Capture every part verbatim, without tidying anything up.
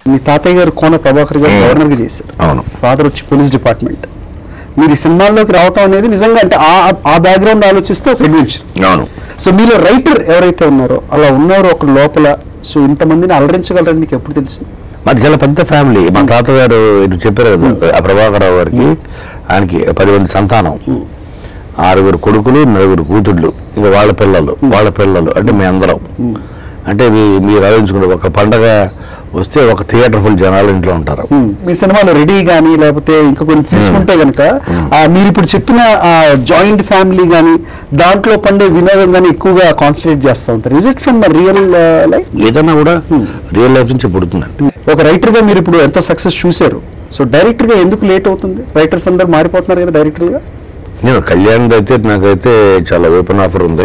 మీ తాతయ్య గారు కోన ప్రభాకర్ గారు గవర్నర్గా చేశారు. అవును. ఫాదర్ వచ్చి పోలీస్ డిపార్ట్మెంట్. మీరు ఈ సినిమాల్లోకి రావటం అనేది నిజంగా అంటే ఆ ఆ బ్యాక్గ్రౌండ్ ఆలోచిస్తే ఒక అడ్వెంచర్. అవును. సో మీలో రైటర్ ఎవరైతే ఉన్నారో అలా ఉన్నారో ఒక లోపల సో ఇంతమందిని అలరించగలరని మీకు ఎప్పుడు తెలుసు? మాది చాలా పెద్ద ఫ్యామిలీ. మా తాతగారు చెప్పారు కదా ఆ ప్రభాకరరావు గారికి, ఆయనకి పది మంది సంతానం, ఆరుగురు కొడుకులు, నలుగురు కూతుళ్ళు, ఇంకా వాళ్ళ పిల్లలు వాళ్ళ పిల్లలు అంటే మీ అందరం. అంటే మీరు ఆలోచించుకుంటే ఒక పండగ వస్తే ఒక థియేటర్ ఫుల్ జనాలు ఇంట్లో ఉంటారు. మీ సినిమాలో రెడీ కానీ లేకపోతే ఇంకా కొన్ని తీసుకుంటే కనుక మీరు ఇప్పుడు చెప్పిన ఆ జాయింట్ ఫ్యామిలీ కానీ దాంట్లో పండే వినోదం కానీ ఎక్కువగా కాన్సన్ట్రేట్ చేస్తూ ఉంటారు. Is it from real life? ఏదన్నా కూడా రియల్ లైఫ్ నుంచి పుడుతుందండి. ఒక రైటర్ గా మీరు ఇప్పుడు ఎంతో సక్సెస్ చూశారు. సో డైరెక్టర్ గా ఎందుకు లేట్ అవుతుంది? రైటర్స్ అందరూ మారిపోతున్నారు కదా డైరెక్టర్ గా. నేను కళ్యాణ్ అయితే నాకైతే చాలా ఓపెన్ ఆఫర్ ఉంది.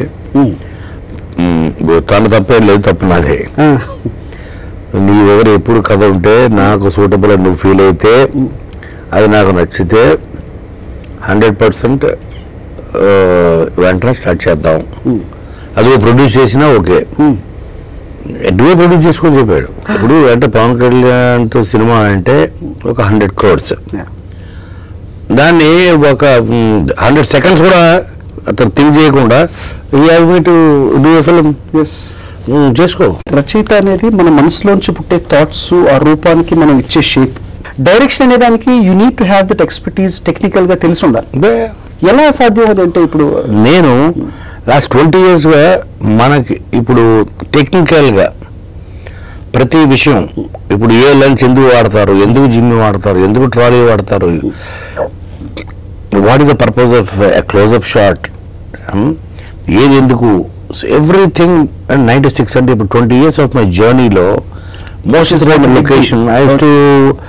తను తప్పే లేదు, తప్పు నాదే. నీ ఎవరు ఎప్పుడు కథ ఉంటే నాకు సూటబుల్ అని నువ్వు ఫీల్ అయితే అది నాకు నచ్చితే హండ్రెడ్ పర్సెంట్ వెంటనే స్టార్ట్ చేద్దాం. అది ప్రొడ్యూస్ చేసినా ఓకే, ఎటువే ప్రొడ్యూస్ చేసుకొని చెప్పాడు. ఇప్పుడు అంటే పవన్ కళ్యాణ్తో సినిమా అంటే ఒక హండ్రెడ్ క్రోడ్స్, దాన్ని ఒక హండ్రెడ్ సెకండ్స్ కూడా అతను థింక్ చేయకుండా ఫిల్మ్ చేసుకో. రచయిత అనేది మన మనసులోంచి పుట్టే థాట్స్, ఆ రూపానికి మనం ఇచ్చే షేప్. డైరెక్షన్ అనే దానికి you need to have that expertise, technical గా తెలిసి ఉండాలి. ఎలా సాధ్యం అదంటే ఇప్పుడు నేను లాస్ట్ ట్వంటీ ఇయర్స్ గా మనకి ఇప్పుడు టెక్నికల్ గా ప్రతి విషయం, ఇప్పుడు ఏ లెన్స్ ఎందుకు వాడతారు, ఎందుకు జిమ్ వాడతారు, ఎందుకు ట్రాలీ వాడతారు, what is the purpose of closeup shot, ఏది ఎందుకు, ఎవ్రీథింగ్. అండ్ నైన్టీ సిక్స్ అంటే ఇప్పుడు ట్వంటీ ఇయర్స్ ఆఫ్ మై జర్నీలో most important location I use to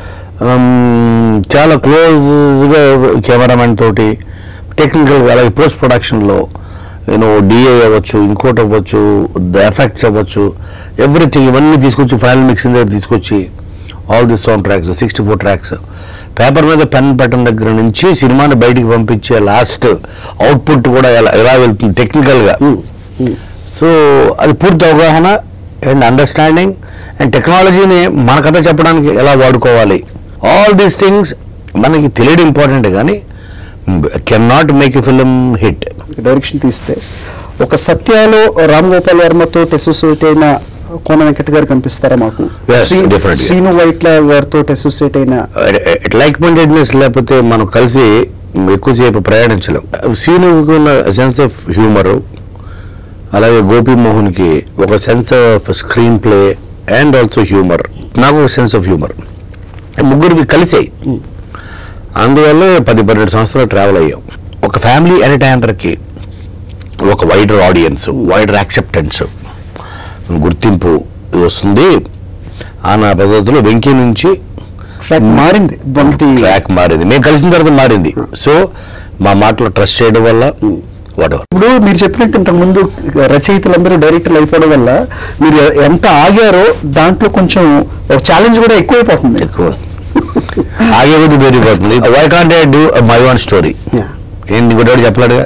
చాలా క్లోజ్గా కెమెరామెన్ తోటి టెక్నికల్గా, అలాగే పోస్ట్ ప్రొడక్షన్లో నేను డిఏ అవ్వచ్చు, ఇంకోటి అవ్వచ్చు, ద ఎఫెక్ట్స్ అవ్వచ్చు, ఎవ్రీథింగ్ ఇవన్నీ తీసుకొచ్చి ఫైనల్ మిక్సింగ్ దగ్గర తీసుకొచ్చి all this sound tracks, sixty four tracks paper మీద పెన్ పెట్టడం దగ్గర నుంచి సినిమాని బయటికి పంపించే లాస్ట్ అవుట్పుట్ కూడా ఎలా ఎలా వెళ్తుంది టెక్నికల్గా. సో అది పూర్తి అవగాహన అండ్ అండర్స్టాండింగ్ అండ్ టెక్నాలజీని మన కథ చెప్పడానికి ఎలా వాడుకోవాలి, ఆల్ దీస్ థింగ్స్ మనకి తెలియడం ఇంపార్టెంటే, కానీ can not make a film hit. Direction తీస్తే ఒక సత్యాలో రామ్ గోపాల్ వర్మతో అసోసియేట్ అయిన కోన వెంకట్ గారు కనిపిస్తారా మాకు? శ్రీను వైట్ల గారితో అసోసియేట్ అయిన లైక్ మైండెడ్నెస్ లేకపోతే మనం కలిసి ఎక్కువసేపు ప్రయాణించలేం. శ్రీనుకి ఉన్న సెన్స్ ఆఫ్ హ్యూమరు, అలాగే గోపి మోహన్కి ఒక sense of screen play and also humour, నాకు ఒక సెన్స్ ఆఫ్ హ్యూమర్, ముగ్గురికి కలిసాయి. అందువల్ల పది పన్నెండు సంవత్సరాలు ట్రావెల్ అయ్యాం. ఒక ఫ్యామిలీ ఎంటర్టైనర్కి ఒక వైడర్ ఆడియన్స్, వైడర్ యాక్సెప్టెన్స్, గుర్తింపు వస్తుంది. ఆ నా పద్ధతిలో వెంకీ నుంచి మారింది, ట్రాక్ మారింది, మేము కలిసిన తర్వాత మారింది. సో మా మాటలో ట్రస్ట్ చేయడం వల్ల వాటెవర్. ఇప్పుడు మీరు చెప్పినట్టు ఇంతకు ముందు రచయితలందరూ డైరెక్టర్లు అయిపోవడం వల్ల మీరు ఎంత ఆగారో దాంట్లో కొంచెం ఛాలెంజ్ కూడా ఎక్కువైపోతుంది. ఎక్కువ ఆగే కొద్ది పెరిగిపోతుంది. Why can't I do my own story? ఏంటి ఇంకోటి చెప్పలేడుగా.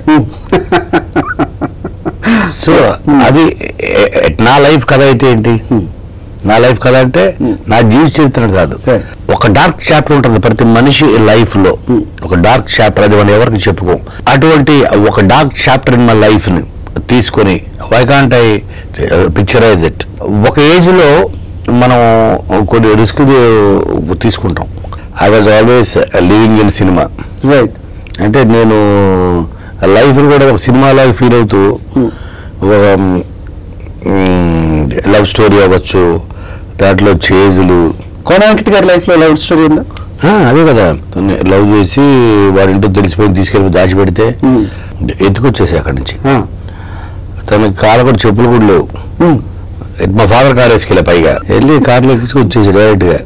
సో అది నా లైఫ్ కథ అయితే ఏంటి, నా లైఫ్ కథ అంటే నా జీవిత చరిత్ర కాదు, ఒక డార్క్ చాప్టర్ ఉంటుంది ప్రతి మనిషి లైఫ్ లో, ఒక డార్క్ చాప్టర్, అది మనం ఎవరికి చెప్పుకోం. అటువంటి ఒక dark chapter in my life ని తీసుకొని why can't I picturise it. ఒక ఏజ్ లో మనం కొన్ని రిస్క్ తీసుకుంటాం. I was always living in cinema, right. అంటే నేను లైఫ్ కూడా ఒక సినిమా లాగా ఫీల్ అవుతూ లవ్ స్టోరీ అవ్వచ్చు, దాంట్లో చేజులు. కోన వెంకట్ గారి లైఫ్ లో లవ్ స్టోరీ ఉందా? అదే కదా, లవ్ చేసి వాడి ఇంట్లో తెలిసిపోయి తీసుకెళ్ళి దాచిపెడితే ఎత్తుకొచ్చేసి అక్కడి నుంచి. తనకి కాళ్ళు కూడా చెప్పులు కూడా లేవు. మా ఫాదర్ కార్ వేసుకెళ్ళా, పైగా వెళ్ళి కార్లో ఎక్కించుకు వచ్చేసి డైరెక్ట్ గా.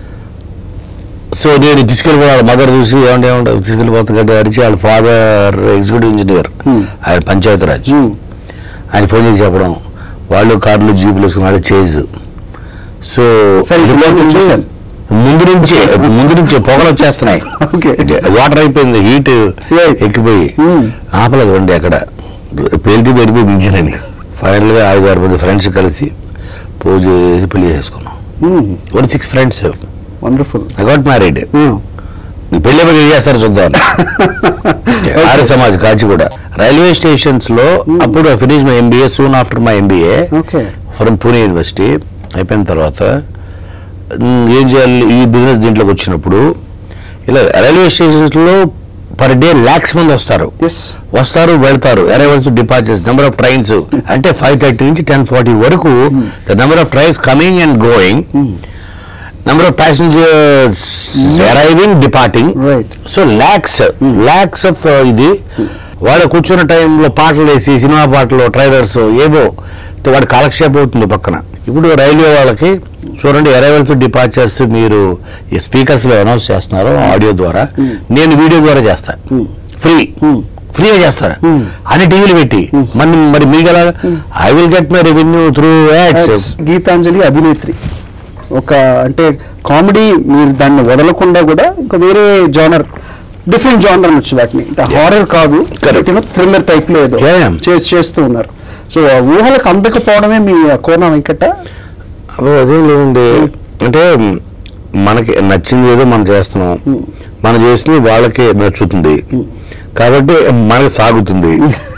సో నేను తీసుకెళ్ళిపోవాలి, మదర్ చూసి ఏమంటే ఏమంటే తీసుకెళ్ళిపోతుంది అరిచి, వాళ్ళ ఫాదర్ ఎగ్జిక్యూటివ్ ఇంజనీర్, ఆయన పంచాయతీరాజ్, ఆయన ఫోన్ చేసి చెప్పడం, వాళ్ళు కార్లు జీపులు వేసుకుని వాళ్ళు చేజు. సో ముందు నుంచే ముందు నుంచే పొగలు వచ్చేస్తున్నాయి, వాటర్ అయిపోయింది, హీట్ ఎక్కిపోయి ఆపలేదు వండి అక్కడ, పేలికి పెరిగిపోయి ఇంజిన్ అని. ఫైనల్గా ఐదు ఆరు మంది ఫ్రెండ్స్ కలిసి పూజ చేసి పెళ్లి చేసుకున్నాం. Only six friends. Wonderful. I got married. పెళ్లి పని చేస్తారు చూద్దాం. ఆర్య సమాజ్ కాచిగూడ రైల్వే స్టేషన్స్ లో అప్పుడు finish my MBA soon after my MBA from Pune university. అయిపోయిన తర్వాత ఏం చేయాలి ఈ బిజినెస్ దీంట్లోకి వచ్చినప్పుడు ఇలా రైల్వే స్టేషన్స్ లో పర్ డే లాక్స్ మంది వస్తారు వస్తారు వెళ్తారు. Arrivals departures number of trains అంటే ఫైవ్ థర్టీ నుంచి టెన్ ఫార్టీ వరకు the number of trains coming and going, number of passengers arriving, departing. Right. So lakhs, mm. lakhs of ఇది వాడు కూర్చున్న టైంలో పాటలు వేసి సినిమా పాటలు ట్రైలర్స్ ఏవో వాడు కాలక్షేపం అవుతుంది పక్కన. ఇప్పుడు రైల్వే వాళ్ళకి చూడండి అరైవల్స్ డిపార్చర్స్ మీరు ఈ స్పీకర్స్ లో అనౌన్స్ చేస్తున్నారు ఆడియో ద్వారా, నేను వీడియో ద్వారా చేస్తా ఫ్రీ ఫ్రీగా చేస్తారా అని టీవీలు పెట్టి మరి మరి మీకు ఎలా I will get my revenue through ads. Geethanjali Abhinetri ఒక అంటే కామెడీ మీరు దాన్ని వదలకుండా కూడా ఇంకా వేరే జోనర్ డిఫరెంట్ జోనర్ అనొచ్చు వాటిని, హారర్ కాదు థ్రిల్లర్ టైప్ లో ఏదో చేస్తూ ఉన్నారు. సో ఊహలకు అందకపోవడమే మీ కోన వెంకట. అదేం లేదండి, అంటే మనకి నచ్చింది ఏదో మనం చేస్తున్నాం, మనం చేసింది వాళ్ళకి నచ్చుతుంది కాబట్టి మనకి సాగుతుంది.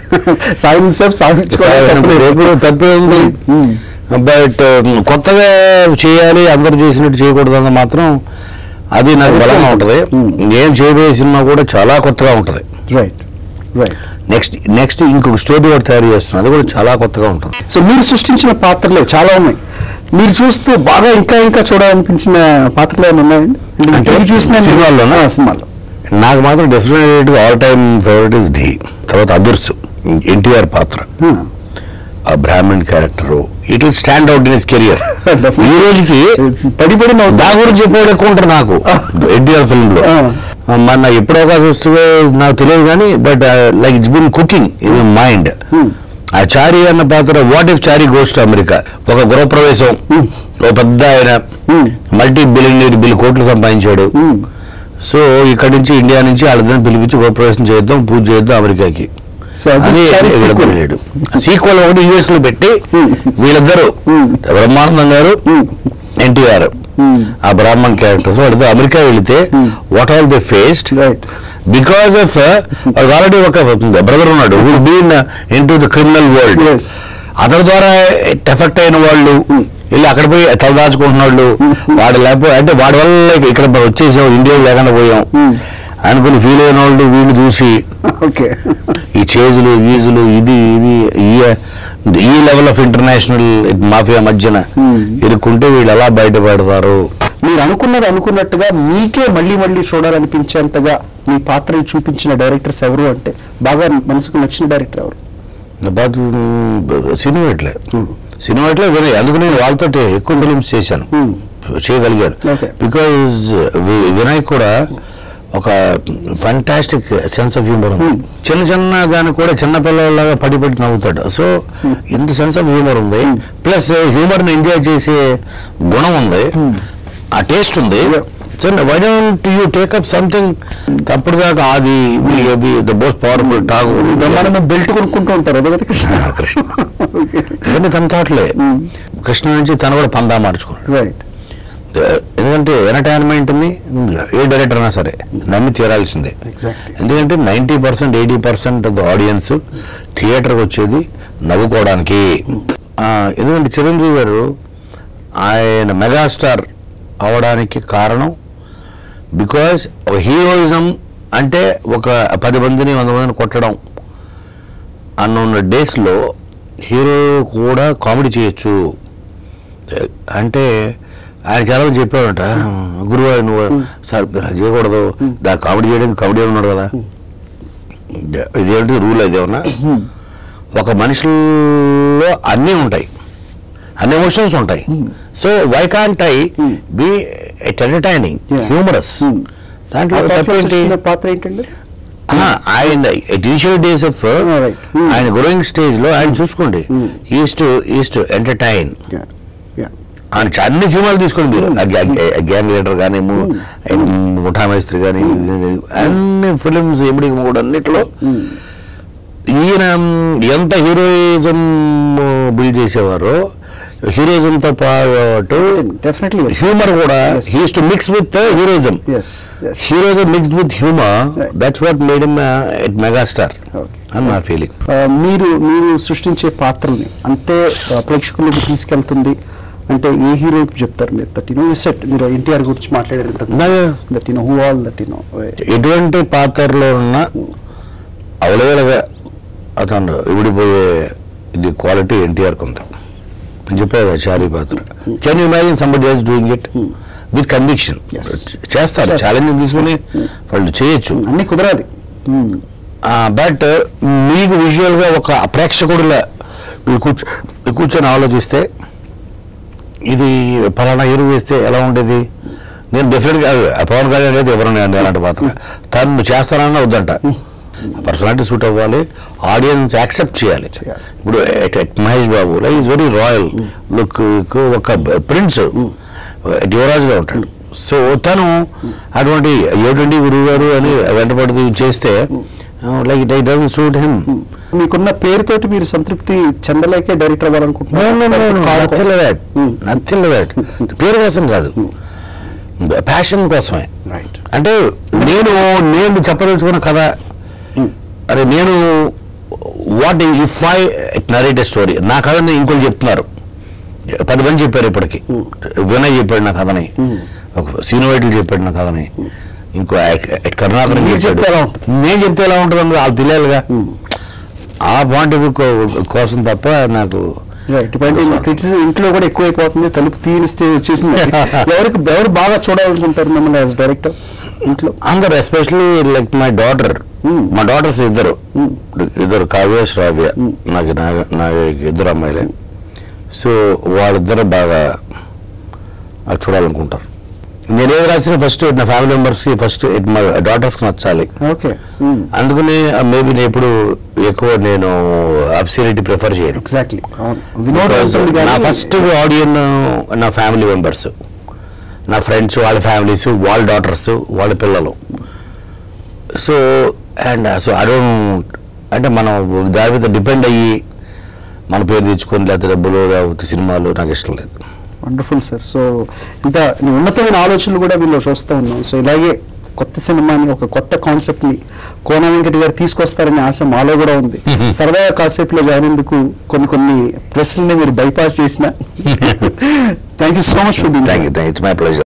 తప్పే ఉంది. బట్ కొత్తగా చేయాలి అందరు చేసినట్టు చేయకూడదు అన్న మాత్రం అది నాకు బలంగా ఉంటుంది. నేను చేయబోయే సినిమా కూడా చాలా కొత్తగా ఉంటుంది. రైట్ రైట్ నెక్స్ట్ నెక్స్ట్ ఇంకొక స్టోరీ కూడా తయారు చేస్తున్నాను, అది కూడా చాలా కొత్తగా ఉంటుంది. సో మీరు సృష్టించిన పాత్రలే చాలా ఉన్నాయి, మీరు చూస్తూ బాగా ఇంకా ఇంకా చూడాలనిపించిన పాత్రలు ఏమైనా ఉన్నాయండి చూసిన సినిమాల్లోనా? సినిమాలో నాకు మాత్రం డెఫినెట్గా ఆల్ టైమ్ ఫేవరెట్ ఇస్ ఢీ. తర్వాత అదుర్సు ఎన్టీఆర్ పాత్ర, ఆ Brahmin character it will stand out in his career. ఈ రోజుకి పడి పడి దాని గురించి చెప్పేవాడు ఎక్కువ ఉంటారు నాకు ఎన్టీఆర్ ఫిల్మ్ లో. మన ఎప్పుడు అవకాశం వస్తుందో నాకు తెలియదు కానీ but like it's been cooking in mind. ఆ చారి అన్న పాత్ర what if Chari goes to America, ఒక గృహప్రవేశం, ఒక పెద్ద ఆయన మల్టీ బిలియనీర్ బిల్ కోట్లు సంపాదించాడు. సో ఇక్కడి నుంచి ఇండియా నుంచి వాళ్ళిద్దరిని పిలిపించి గృహప్రవేశం చేద్దాం, పూజ చేద్దాం అమెరికాకి. సీక్వెల్ ఒకటి యుఎస్ లో పెట్టి వీళ్ళిద్దరు బ్రహ్మానందం గారు ఎన్టీఆర్ ఆ బ్రాహ్మణ్ క్యారెక్టర్స్ వాడితో అమెరికా వెళితే what all they faced because of already ఒక బ్రదర్ ఉన్నాడు who been into the criminal world. అతని ద్వారా ఎఫెక్ట్ అయిన వాళ్ళు వెళ్ళి అక్కడ పోయి తలదాచుకుంటున్న వాళ్ళు వాడు లేకపోతే అంటే వాడి వల్ల ఇక్కడ వచ్చేసాం ఇండియా లేకుండా పోయాం అనుకుని ఫీల్ అయిన వాళ్ళు వీళ్ళు చూసి ఈ చేజులు గీజులు ఇది ఇది ఈ లెవెల్ ఆఫ్ ఇంటర్నేషనల్ మాఫియా మధ్యన ఇరుక్కుంటే వీళ్ళు ఎలా బయటపడతారు. మీరు అనుకున్నది అనుకున్నట్టుగా మీకే మళ్ళీ మళ్ళీ చూడాలనిపించేంతగా మీ పాత్రను చూపించిన డైరెక్టర్స్ ఎవరు అంటే బాగా మనసుకు నచ్చిన డైరెక్టర్ ఎవరు? సినిమా ఎట్లే సినిమా ఎట్లే వినయ్, అందుకు నేను వాళ్ళతో ఎక్కువ ఫిలిమ్స్ చేశాను చేయగలిగాను. బికాజ్ వినయ్ కూడా ఒక ఫంటాస్టిక్ సెన్స్ ఆఫ్ హ్యూమర్ ఉంది. చిన్న చిన్న దాన్ని కూడా చిన్న పిల్లలాగా పడి పడి నవ్వుతాడు. సో ఇంత సెన్స్ ఆఫ్ హ్యూమర్ ఉంది, ప్లస్ హ్యూమర్ని ఎంజాయ్ చేసే గుణం ఉంది, ఆ టేస్ట్ ఉంది. So why don't you take up something అప్పుడు దాకా అది the most powerful talk belt కొనుక్కుంటూ ఉంటారు కృష్ణ కృష్ణ ఇవన్నీ తన థాట్లే. కృష్ణ నుంచి తను కూడా పందా మార్చుకున్నాడు. రైట్. ఎందుకంటే ఎంటర్టైన్మెంట్ని ఏ డైరెక్టర్ అయినా సరే నమ్మి తీరాల్సిందే. ఎందుకంటే ninety percent eighty percent of the audience థియేటర్కి వచ్చేది నవ్వుకోవడానికి. ఎందుకంటే చిరంజీవి గారు ఆయన మెగాస్టార్ అవడానికి కారణం బికాజ్ ఒక హీరోయిజం అంటే ఒక పది మందిని వంద మందిని కొట్టడం అన్న డేస్లో హీరో కూడా కామెడీ చేయొచ్చు అంటే ఆయన చాలా చెప్పాడంట, గురువు నువ్వు సార్ చేయకూడదు దా కామెడీ చేయడానికి కామెడీ ఉన్నాడు కదా, ఇదేంటి రూల్ అదేమన్నా. ఒక మనిషిలో అన్నీ ఉంటాయి, అన్ని ఎమోషన్స్ ఉంటాయి. So why can't I be entertaining humorous. దాంట్లో పాత్ర ఏంటండి ఆయన ఇనిషియల్ డేస్ ఆఫ్ ఆయన గ్రోయింగ్ స్టేజ్ లో ఆయన చూసుకోండి is to is to entertain. ఆయన అన్ని సినిమాలు తీసుకోండి మీరు, గ్యాంగ్ లీడర్ కానీ ముఠా మేస్త్రి కానీ అన్ని ఫిలిమ్స్ ఎమిడి కూడా అన్నిట్లో ఈయన ఎంత హీరోయిజం బిల్డ్ చేసేవారో హీరోయిజం తో పాటు డెఫినెట్లీ హ్యూమర్ కూడా he use to mix with heroism. Heroism mixed with humour, that's what made him megastar అని నా ఫీలింగ్. మీరు మీరు సృష్టించే పాత్రల్ని అంతే ప్రేక్షకులకు తీసుకెళ్తుంది అంటే ఏ హీరో చెప్తారు మీరు? దట్ యూనో యు సెట్ మీరు ఎన్టీఆర్ గురించి మాట్లాడారు, that you know who all that you know ఎటువంటి పాత్రలో ఉన్న అవలేలుగా అతను విడిపోయే ఇది క్వాలిటీ ఎన్టీఆర్కి ఉంది అని చెప్పారు. చారీ పాత్ర can you imagine somebody else doing it with conviction? చేస్తారు, ఛాలెంజ్ తీసుకుని వాళ్ళు చేయొచ్చు, అన్ని కుదరాలి. బట్ మీకు విజువల్గా ఒక ప్రేక్షకుడిలా మీరు కూర్చో కూర్చొని ఆలోచిస్తే ఇది ఫలానా హీరో వేస్తే ఎలా ఉండేది, నేను డెఫినెట్గా పవన్ కళ్యాణ్ అయితే ఎవరన్నా అలాంటి పాత్ర తను చేస్తానన్నా వద్దంట. పర్సనాలిటీ సూట్ అవ్వాలి, ఆడియన్స్ యాక్సెప్ట్ చేయాలి. ఇప్పుడు Mahesh Babu like is very royal look, ఒక ప్రిన్స్ యువరాజుగా ఉంటాడు. సో తను అటువంటి ఏమిటండి గురువు గారు అని వెంటపడి చేస్తే like it doesn't suit him. మీకున్న పేరుతోటి మీరు సంతృప్తి చెందలేకే డైరెక్టర్ అవ్వాలనుకుంటున్నారు? పేరు కోసం కాదు, ప్యాషన్ కోసమే. అంటే నేను నేను చెప్పదలుచుకున్న కథ, అరే నేను what if I narrate a story, నా కథని ఇంకోటి చెప్తున్నారు, పది మంది చెప్పారు ఇప్పటికి. వినయ్ చెప్పాడు నా కథని, ఒక సీనివైట్లు చెప్పాడు నా కథని, ఇంకో కరుణాకర్ చెప్పాడు. నేను చెప్తే ఎలా ఉంటుంది అంటే వాళ్ళు తెలియాలిగా, ఆ పాయింట్ ఆఫ్ వ్యూ కోసం తప్ప నాకు ఇంట్లో కూడా ఎక్కువైపోతుంది. తలుపు తీరిస్తే వచ్చేసింది. ఎవరికి ఎవరు బాగా చూడాలనుకుంటారు మిమ్మల్ని యాజ్ డైరెక్టర్ ఇంట్లో? అందరు, ఎస్పెషల్లీ లైక్ మై డాటర్. మా డాటర్స్ ఇద్దరు ఇద్దరు కావ్య శ్రావ్య, నాకు నా ఇద్దరు అమ్మాయిలే. సో వాళ్ళిద్దరు బాగా చూడాలనుకుంటారు. నేనేది రాసిన ఫస్ట్ నా ఫ్యామిలీ మెంబర్స్కి ఫస్ట్ మా డాటర్స్కి నచ్చాలి. అందుకని మేబీ నేను ఎప్పుడు ఎక్కువ నేను అబ్సల్యూట్లీ ప్రిఫర్ చేయను. ఎగ్జాక్ట్లీ. నా ఫస్ట్ ఆడియన్ నా ఫ్యామిలీ మెంబర్స్, నా ఫ్రెండ్స్, వాళ్ళ ఫ్యామిలీస్, వాళ్ళ డాటర్స్, వాళ్ళ పిల్లలు. So and so I don't అంటే మనం దాని మీద డిపెండ్ అయ్యి మన పేరు తెచ్చుకొని లేకపోతే డబ్బులు లేకపోతే సినిమాలు నాకు ఇష్టం లేదు. Wonderful sir. సో ఇంత ఉన్నతమైన ఆలోచనలు కూడా వీళ్ళు చూస్తూ ఉన్నాం. సో ఇలాగే కొత్త సినిమాని, ఒక కొత్త కాన్సెప్ట్ని కోన వెంకట్ గారు తీసుకొస్తారనే ఆశ మాలో కూడా ఉంది. సరదాగా కాసేపులో జాయిన్ అయ్యేందుకు కొన్ని కొన్ని ప్రశ్నల్ని మీరు బైపాస్ చేసిన thank you so much for being. Thank you. It's my pleasure.